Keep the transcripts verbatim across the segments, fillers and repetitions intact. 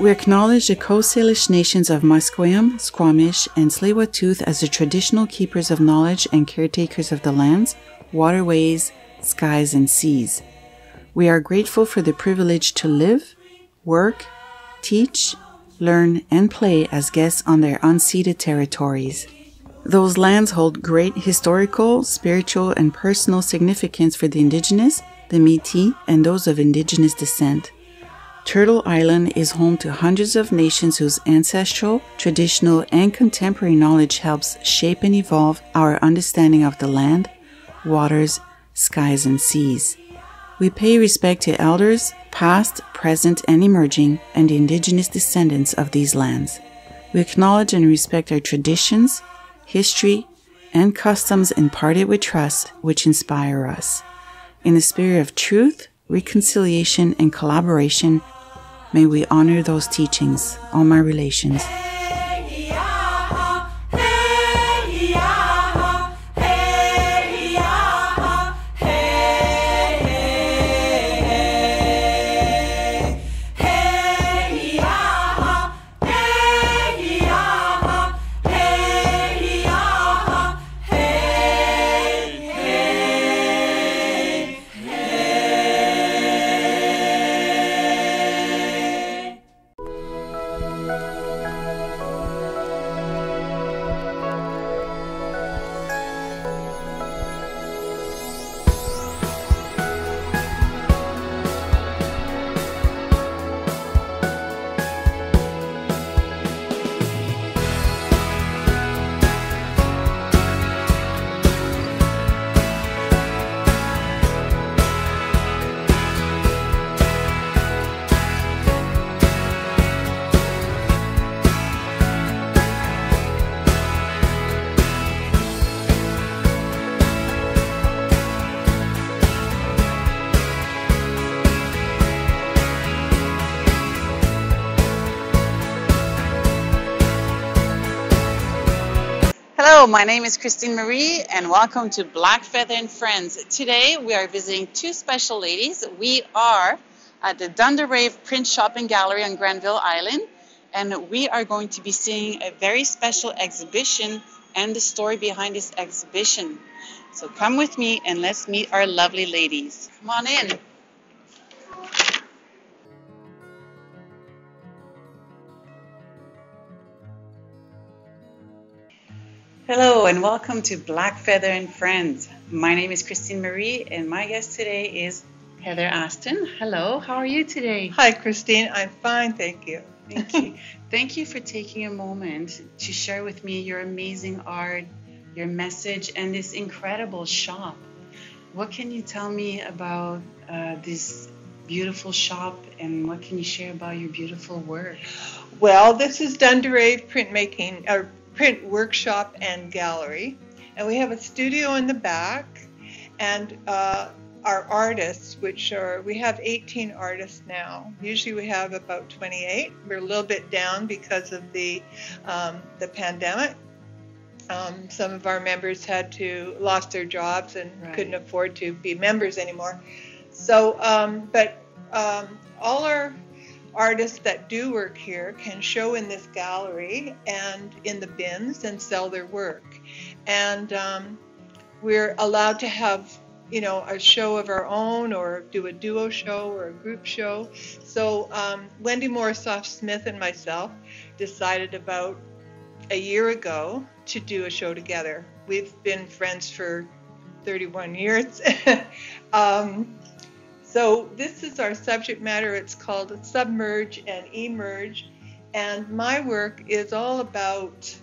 We acknowledge the Coast Salish nations of Musqueam, Squamish, and Tsleil-Waututh as the traditional keepers of knowledge and caretakers of the lands, waterways, skies, and seas. We are grateful for the privilege to live, work, teach, learn, and play as guests on their unceded territories. Those lands hold great historical, spiritual, and personal significance for the Indigenous, the Métis, and those of Indigenous descent. Turtle Island is home to hundreds of nations whose ancestral, traditional, and contemporary knowledge helps shape and evolve our understanding of the land, waters, skies, and seas. We pay respect to elders, past, present, and emerging, and the Indigenous descendants of these lands. We acknowledge and respect our traditions, history, and customs imparted with trust, which inspire us. In the spirit of truth, reconciliation, and collaboration, may we honor those teachings, all my relations. Hello, my name is Christine Marie and welcome to Blackfeather and Friends. Today we are visiting two special ladies. We are at the Dundarave Print Shop and Gallery on Granville Island, and we are going to be seeing a very special exhibition and the story behind this exhibition. So come with me and let's meet our lovely ladies. Come on in. Hello and welcome to Blackfeather and Friends. My name is Christine Marie and my guest today is Heather Aston. Hello, how are you today? Hi Christine, I'm fine, thank you. Thank you. Thank you for taking a moment to share with me your amazing art, your message, and this incredible shop. What can you tell me about uh, this beautiful shop and what can you share about your beautiful work? Well, this is Dundarave Printmaking, or Print Workshop and Gallery, and we have a studio in the back, and uh, our artists, which are, we have eighteen artists now. Usually we have about twenty-eight. We're a little bit down because of the um, the pandemic. Um, some of our members had to lost their jobs and right. couldn't afford to be members anymore. So, um, but um, all our artists that do work here can show in this gallery and in the bins and sell their work. And um, we're allowed to have, you know, a show of our own or do a duo show or a group show. So um, Wendy Morrisoff-Smith and myself decided about a year ago to do a show together. We've been friends for thirty-one years. um, So this is our subject matter. It's called Submerge and Emerge, and my work is all about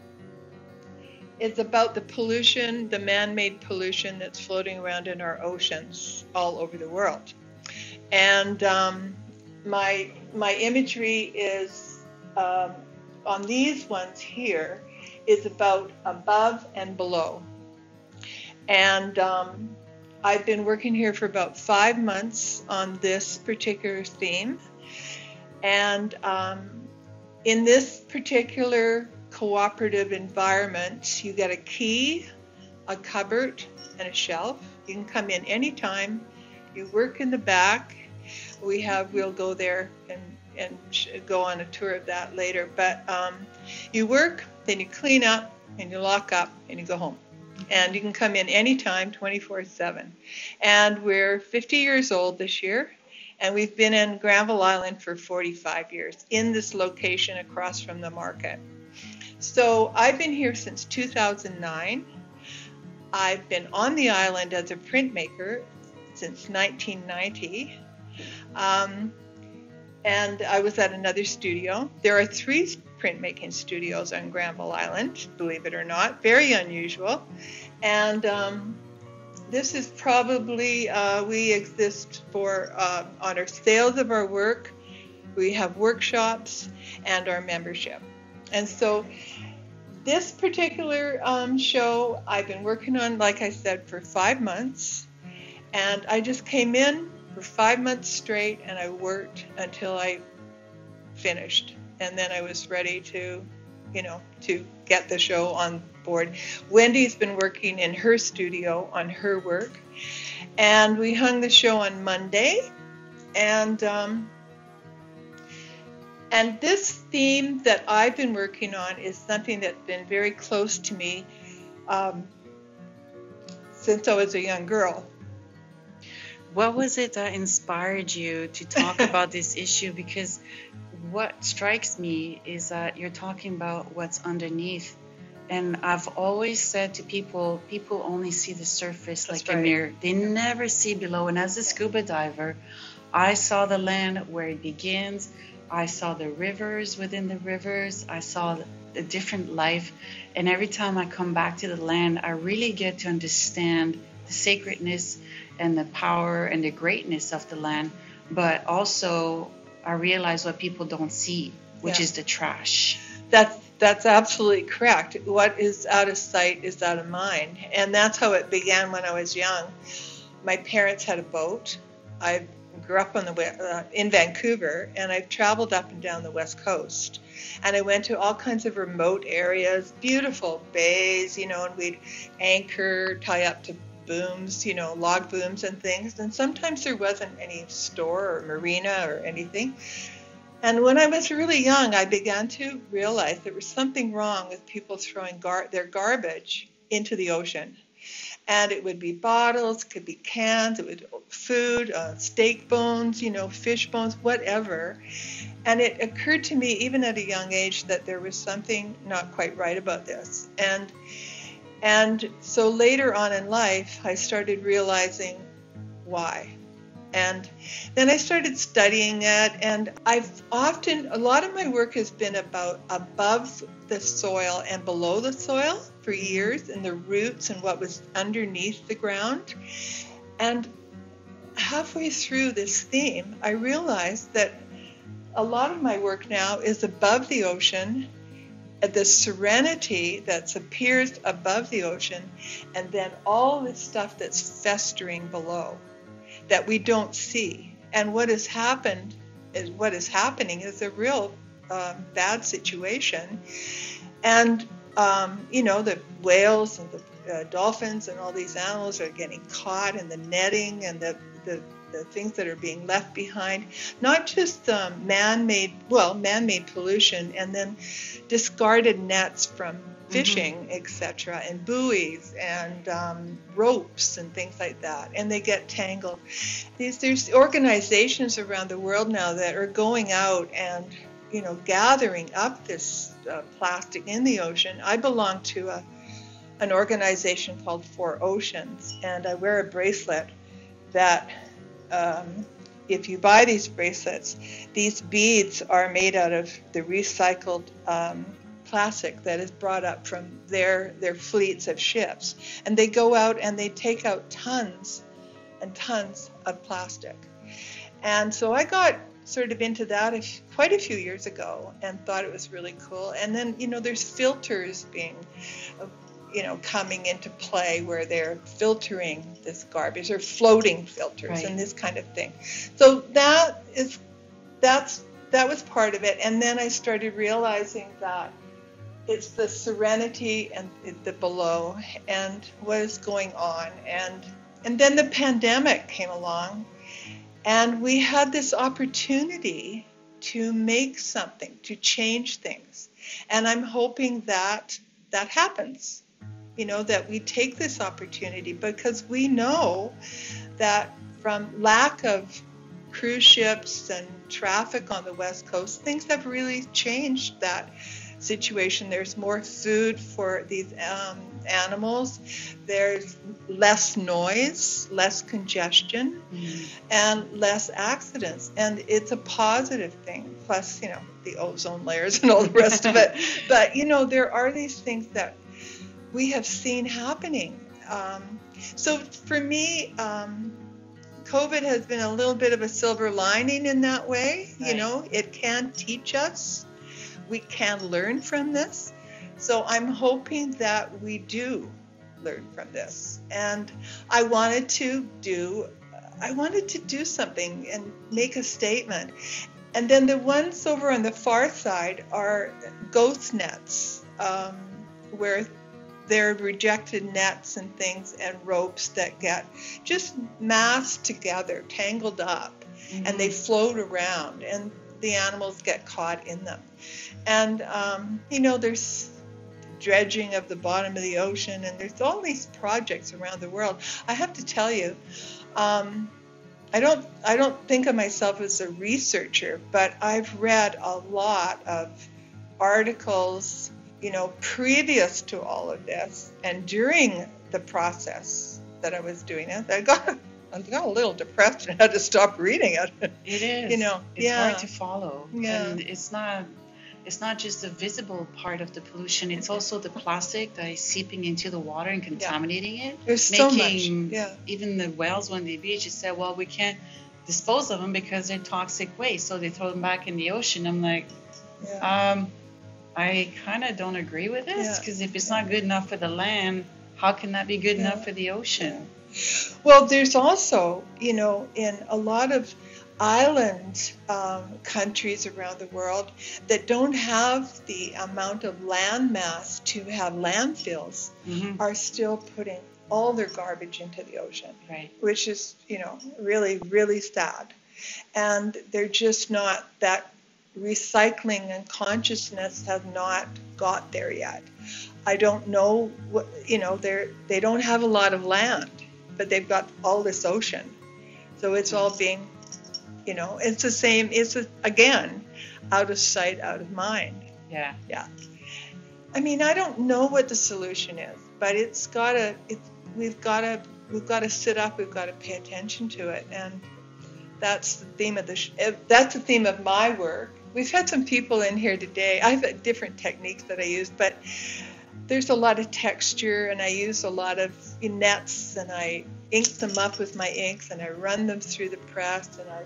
it's about the pollution, the man-made pollution that's floating around in our oceans all over the world. And um, my my imagery is um, on these ones here is about above and below, and um, I've been working here for about five months on this particular theme, and um, in this particular cooperative environment, you get a key, a cupboard, and a shelf. You can come in anytime. You work in the back. We have, we'll go there and, and go on a tour of that later. But um, you work, then you clean up, and you lock up, and you go home. And you can come in anytime, twenty-four seven. And we're fifty years old this year, and we've been in Granville Island for forty-five years in this location across from the market. So I've been here since two thousand nine. I've been on the island as a printmaker since nineteen ninety. Um, and I was at another studio. There are three printmaking studios on Granville Island, believe it or not. Very unusual. And um, this is probably, uh, we exist for, uh, on our sales of our work, we have workshops, and our membership. And so this particular um, show I've been working on, like I said, for five months. And I just came in for five months straight, and I worked until I finished. And then I was ready to, you know, to get the show on board. Wendy's been working in her studio on her work. And we hung the show on Monday. And um, and this theme that I've been working on is something that's been very close to me um, since I was a young girl. What was it that inspired you to talk about this issue? Because what strikes me is that you're talking about what's underneath. And I've always said to people, people only see the surface. That's like right. A mirror. They never see below. And as a scuba diver, I saw the land where it begins. I saw the rivers within the rivers. I saw the different life. And every time I come back to the land, I really get to understand the sacredness and the power and the greatness of the land. But also, I realize what people don't see, which yeah. is the trash. That's that's absolutely correct. What is out of sight is out of mind. And that's how it began when I was young. My parents had a boat. I grew up on the uh, in Vancouver, and I've traveled up and down the West Coast. And I went to all kinds of remote areas, beautiful bays, you know, and we'd anchor, tie up to booms, you know, log booms and things. And sometimes there wasn't any store or marina or anything. And when I was really young, I began to realize there was something wrong with people throwing gar- their garbage into the ocean. And it would be bottles, could be cans, it would food, uh, steak bones, you know, fish bones, whatever. And it occurred to me, even at a young age, that there was something not quite right about this. And and so later on in life, I started realizing why. And then I started studying it, and I've often, a lot of my work has been about above the soil and below the soil for years, and the roots and what was underneath the ground. And halfway through this theme, I realized that a lot of my work now is above the ocean, the serenity that appears above the ocean, and then all this stuff that's festering below that we don't see. And what has happened is what is happening is a real um, bad situation. And, um, you know, the whales and the uh, dolphins and all these animals are getting caught in the netting and the, the, the things that are being left behind. Not just um, man-made, well, man-made pollution, and then discarded nets from fishing, mm-hmm. et cetera, and buoys and um, ropes and things like that, and they get tangled. These, there's organizations around the world now that are going out and, you know, gathering up this uh, plastic in the ocean. I belong to a, an organization called Four Oceans, and I wear a bracelet that, um, if you buy these bracelets, these beads are made out of the recycled um, plastic that is brought up from their their fleets of ships, and they go out and they take out tons and tons of plastic. And so I got sort of into that a f- quite a few years ago and thought it was really cool. And then, you know, there's filters being uh, you know coming into play where they're filtering this garbage, or floating filters, right, and this kind of thing. So that is that's that was part of it. And then I started realizing that it's the serenity and the below and what is going on. And and then the pandemic came along, and we had this opportunity to make something, to change things. And I'm hoping that that happens, you know, that we take this opportunity, because we know that from lack of cruise ships and traffic on the West Coast, things have really changed that situation. There's more food for these um, animals. There's less noise, less congestion, mm-hmm. and less accidents. And it's a positive thing. Plus, you know, the ozone layers and all the rest of it. But, you know, there are these things that we have seen happening. Um, so for me, um, COVID has been a little bit of a silver lining in that way. Right. You know, it can teach us. We can learn from this. So I'm hoping that we do learn from this. And I wanted to do, I wanted to do something and make a statement. And then the ones over on the far side are ghost nets, um, where they're rejected nets and things and ropes that get just massed together, tangled up, mm-hmm. and they float around, and the animals get caught in them. And, um, you know, there's dredging of the bottom of the ocean, and there's all these projects around the world. I have to tell you, um, I don't I don't think of myself as a researcher, but I've read a lot of articles, you know, previous to all of this and during the process that I was doing it. I got I got a little depressed and had to stop reading it. It is. You know, it's yeah. hard to follow. Yeah. And it's not it's not just the visible part of the pollution, it's also the plastic that is seeping into the water and contaminating yeah. it. There's making so much. Yeah. Even the whales when they beach, you said, well, we can't dispose of them because they're toxic waste, so they throw them back in the ocean. I'm like, yeah. um, I kind of don't agree with this, because yeah. if it's yeah. not good enough for the land, how can that be good yeah. enough for the ocean? Well, there's also, you know, in a lot of island um, countries around the world that don't have the amount of land mass to have landfills, mm-hmm. are still putting all their garbage into the ocean, right? Which is, you know, really, really sad. And they're just not, that recycling and consciousness has not got there yet. I don't know what, you know, they're, they don't have a lot of land, but they've got all this ocean. So it's all being, you know, it's the same, it's, a, again, out of sight, out of mind. Yeah. Yeah. I mean, I don't know what the solution is, but it's gotta, it's, we've gotta, we've gotta sit up, we've gotta pay attention to it. And that's the theme of the, sh- that's the theme of my work. We've had some people in here today. I have different techniques that I use, but there's a lot of texture, and I use a lot of nets, and I ink them up with my inks, and I run them through the press, and I,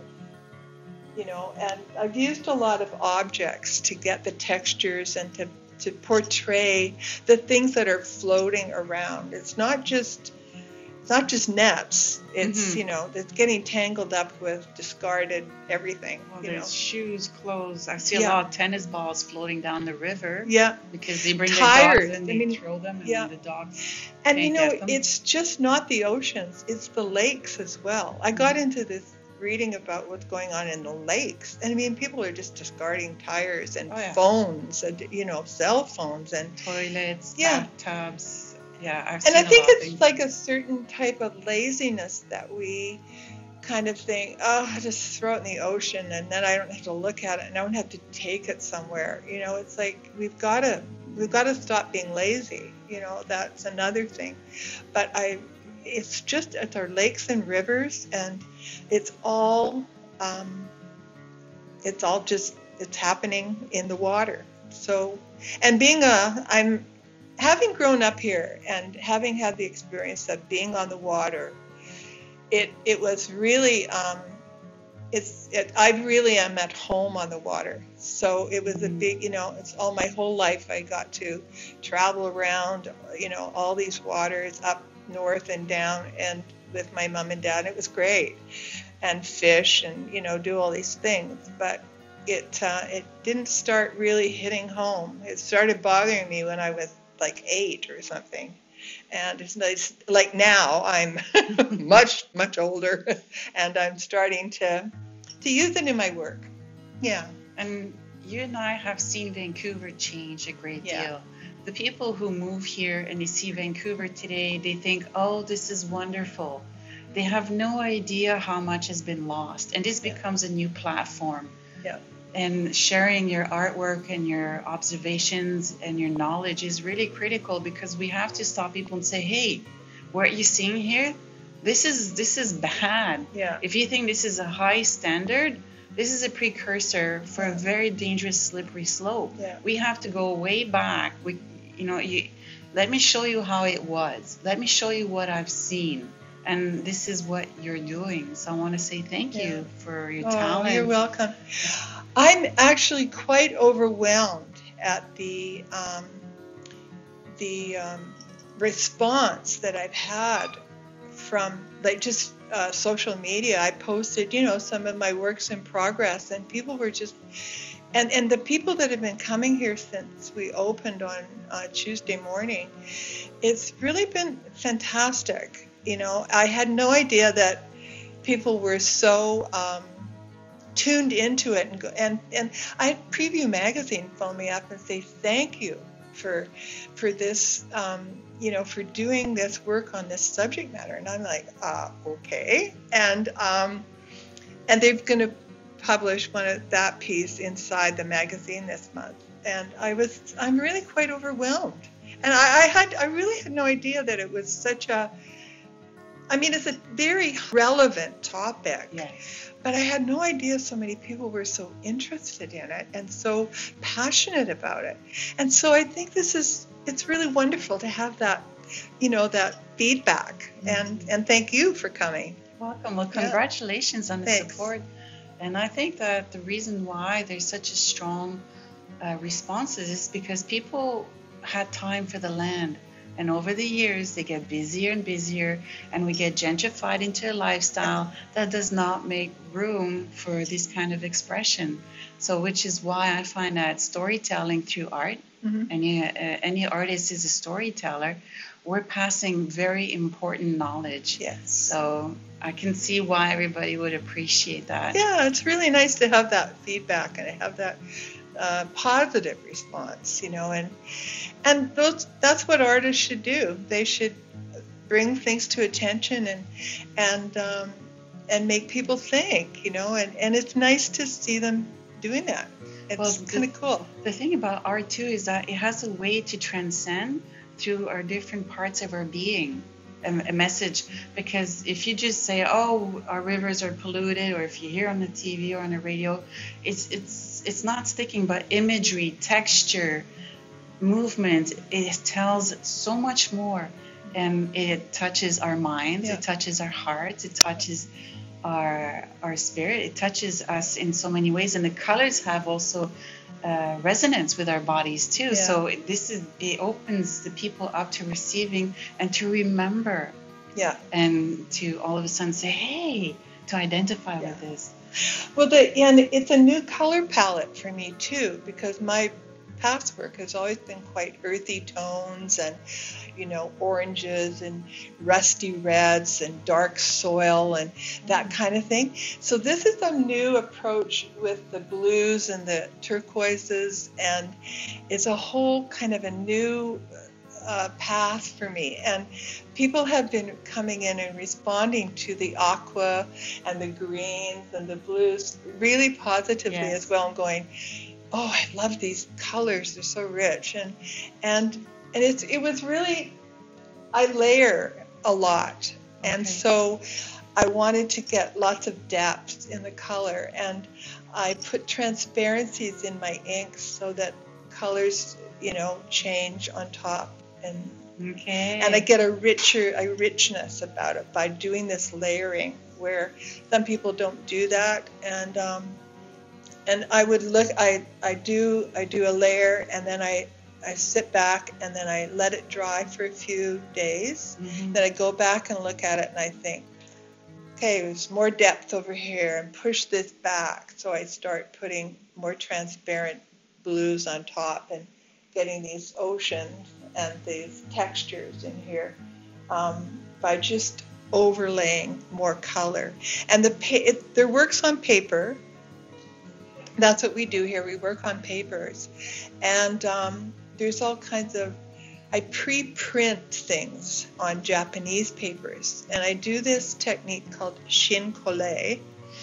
you know, and I've used a lot of objects to get the textures and to, to portray the things that are floating around. It's not just It's not just nets. It's, mm-hmm. you know, it's getting tangled up with discarded everything. Well, you there's know. shoes, clothes. I see a Yeah. lot of tennis balls floating down the river. Yeah. Because they bring Tires. their dogs and they I mean, throw them, and yeah. the dogs And, you can't know, get them. it's just not the oceans. It's the lakes as well. I got into this reading about what's going on in the lakes. And, I mean, people are just discarding tires and oh, yeah. phones, and, you know, cell phones. And toilets, yeah. bathtubs. Yeah, I've And seen I think a lot it's of like a certain type of laziness that we kind of think, oh, I just throw it in the ocean, and then I don't have to look at it, and I don't have to take it somewhere. You know, it's like we've got to we've got to stop being lazy. You know, that's another thing. But I, it's just it's our lakes and rivers, and it's all um, it's all just it's happening in the water. So, and being a I'm. Having grown up here and having had the experience of being on the water, it it was really, um, it's it, I really am at home on the water. So it was a big, you know, it's all my whole life I got to travel around, you know, all these waters up north and down, and with my mom and dad. It was great, and fish and, you know, do all these things. But it uh, it didn't start really hitting home. It started bothering me when I was like eight or something, and it's nice. Like now, I'm much much older, and I'm starting to to use it in my work. Yeah. And you and I have seen Vancouver change a great Yeah. deal. The people who move here and they see Vancouver today, they think, oh, this is wonderful. They have no idea how much has been lost. And this Yeah. becomes a new platform. Yeah. And sharing your artwork and your observations and your knowledge is really critical, because we have to stop people and say, hey, what you're seeing here, this is this is bad. Yeah. If you think this is a high standard, this is a precursor for a very dangerous slippery slope. Yeah. We have to go way back. We, you know, you, let me show you how it was. Let me show you what I've seen. And this is what you're doing. So I want to say thank Yeah. you for your Oh, talent. you're welcome. I'm actually quite overwhelmed at the um, the um, response that I've had from, like, just uh, social media. I posted, you know, some of my works in progress, and people were just, and and the people that have been coming here since we opened on uh, Tuesday morning, it's really been fantastic. You know, I had no idea that people were so um, tuned into it, and go, and and I had Preview Magazine phone me up and say thank you for for this, um, you know, for doing this work on this subject matter, and I'm like, uh, okay, and um, and they're going to publish one of that piece inside the magazine this month, and I was I'm really quite overwhelmed, and I, I had I really had no idea that it was such a I mean, it's a very relevant topic, Yes. but I had no idea so many people were so interested in it and so passionate about it. And so I think this is, it's really wonderful to have that, you know, that feedback. And, and thank you for coming. Welcome. Well, Yeah. congratulations on the Thanks. support. And I think that the reason why there's such a strong uh, responses is because people had time for the land. And over the years, they get busier and busier, and we get gentrified into a lifestyle that does not make room for this kind of expression. So, which is why I find that storytelling through art, Mhm. any, uh, any artist is a storyteller, we're passing very important knowledge. Yes. So I can see why everybody would appreciate that. Yeah, it's really nice to have that feedback and to have that uh, positive response, you know, and and those that's what artists should do. They should bring things to attention and and um, and make people think, you know, and, and it's nice to see them doing that. It's Well, kind of cool. The thing about art too is that it has a way to transcend through our different parts of our being. A, a message, because if you just say, oh, our rivers are polluted, or if you hear on the T V or on the radio, it's it's it's not sticking. But imagery, texture, movement, it tells so much more, and it touches our minds, Yeah. it touches our hearts, it touches our our spirit, it touches us in so many ways. And the colors have also uh, resonance with our bodies too. Yeah. So it- this is it opens the people up to receiving and to remember, Yeah. and to all of a sudden say, hey, to identify Yeah. with this. Well, the, and it's a new color palette for me too, because my past work has always been quite earthy tones and, you know, oranges and rusty reds and dark soil and that kind of thing. So this is a new approach with the blues and the turquoises, and it's a whole kind of a new uh, path for me. And people have been coming in and responding to the aqua and the greens and the blues really positively Yes. as well, and going, oh, I love these colors, they're so rich. And and and it's it was really, I layer a lot. And Okay. so I wanted to get lots of depth in the color, and I put transparencies in my inks so that colors, you know, change on top, and Okay. and I get a richer a richness about it by doing this layering, where some people don't do that. And um, and I would look I I do I do a layer, and then I I sit back, and then I let it dry for a few days. Mhm. Then I go back and look at it, and I think, okay, there's more depth over here, and push this back. So I start putting more transparent blues on top and getting these oceans and these textures in here um, by just overlaying more color. And the pa- it, their work's on paper, That's what we do here. We work on papers. And um, there's all kinds of, I pre-print things on Japanese papers. And I do this technique called shin-kolle.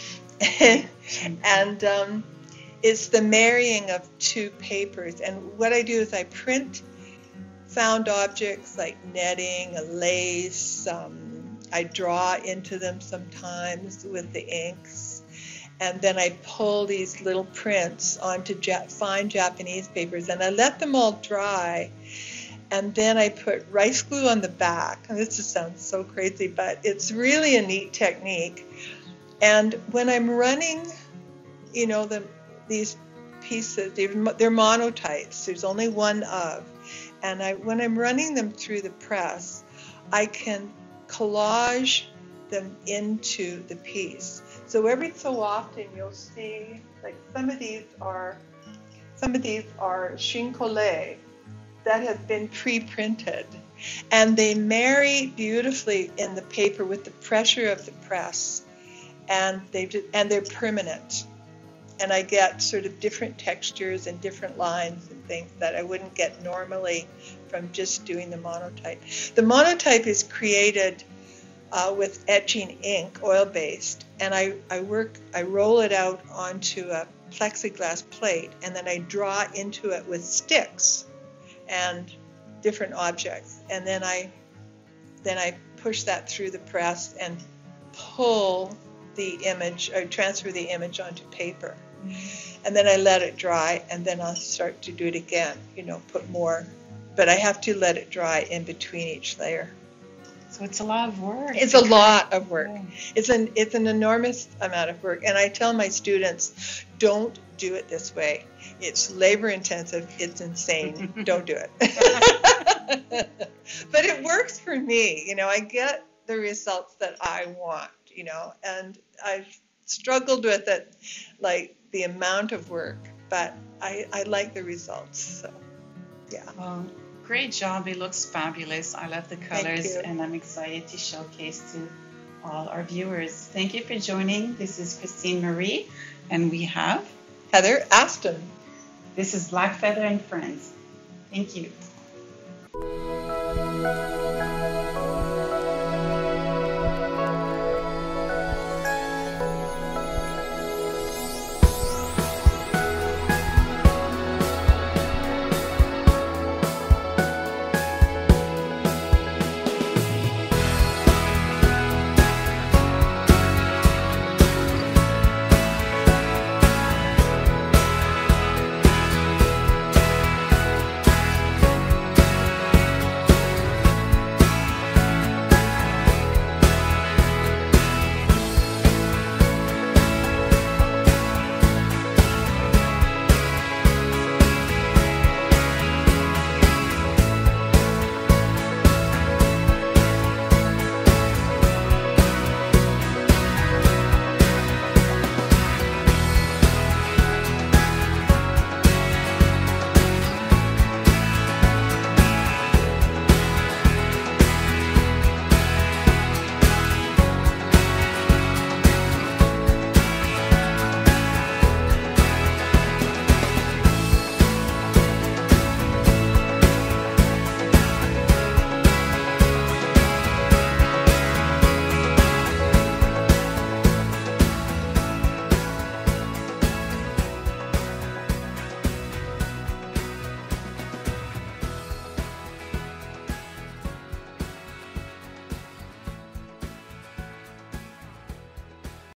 and um, it's the marrying of two papers. And what I do is I print found objects like netting, a lace. Um, I draw into them sometimes with the inks. And then I pull these little prints onto ja- fine Japanese papers, and I let them all dry. And then I put rice glue on the back. And this just sounds so crazy, but it's really a neat technique. And when I'm running, you know, the, these pieces, they're, they're monotypes. There's only one of. And I, when I'm running them through the press, I can collage them into the piece. So every so often you'll see, like some of these are, some of these are shin-kolle that have been pre-printed, and they marry beautifully in the paper with the pressure of the press, and they and they're permanent. And I get sort of different textures and different lines and things that I wouldn't get normally from just doing the monotype. The monotype is created Uh, with etching ink, oil-based, and I, I work, I roll it out onto a plexiglass plate, and then I draw into it with sticks and different objects, and then I, then I push that through the press and pull the image, or transfer the image onto paper, mm-hmm. and then I let it dry, and then I'll start to do it again, you know, put more, but I have to let it dry in between each layer. So it's a lot of work. It's a lot of work. It's an it's an enormous amount of work. And I tell my students, don't do it this way. It's labor intensive. It's insane. Don't do it. But it works for me. You know, I get the results that I want, you know, and I've struggled with it, like the amount of work, but I, I like the results. So, yeah. Well, great job. It looks fabulous. I love the colors, and I'm excited to showcase to all our viewers. Thank you for joining. This is Christine Marie, and we have Heather Aston. This is Blackfeather and Friends. Thank you.